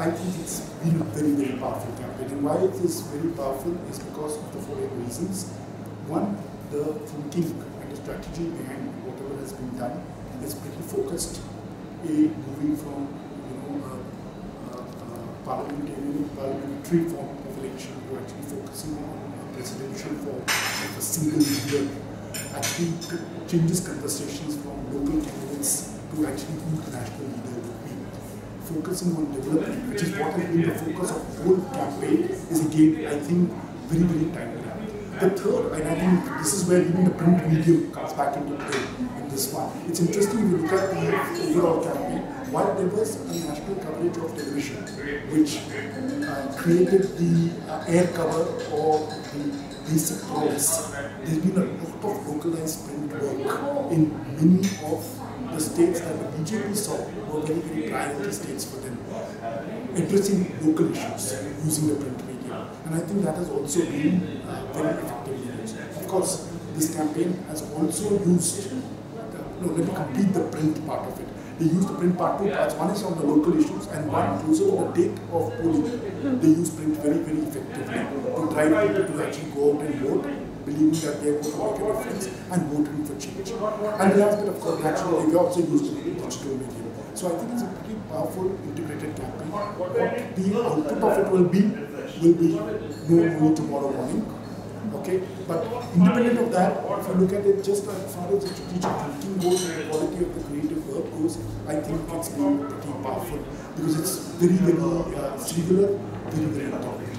I think it's been a very, very powerful campaign. And why it is very powerful is because of the following reasons. One, the thinking and the strategy behind whatever has been done is pretty focused. Moving from parliamentary form of election to actually focusing on a presidential form of a single leader, actually changes conversations from local candidates to actually who the national leader would be. Focusing on development, which is what has been the focus of the whole campaign, is again, I think, very, very timely. The third, and I think this is where even the print medium comes back into play in this one. It's interesting if you look at the overall campaign, while there was a national coverage of television, which created the air cover or the basic promise, there's been a lot of localized print work in many of the states that the BJP saw were very, very priority states for them, addressing local issues using the print media. And I think that has also been very effectively used. Of course, this campaign has also used, let me complete the print part of it. They use the print part two parts. One is on the local issues and one closer to the date of polling. They use print very, very effectively to drive people to actually go out and vote, believing that their vote will make a difference and voting for change. And the last bit, of course, naturally, we also use the digital medium. So I think it's a pretty powerful, integrated campaign. What the output of it will be known only tomorrow morning. Okay, but independent of that, if you look at it just as far as the strategic thinking goes and the quality of the creative work goes, I think it's been pretty powerful because it's very, very singular, very, very important.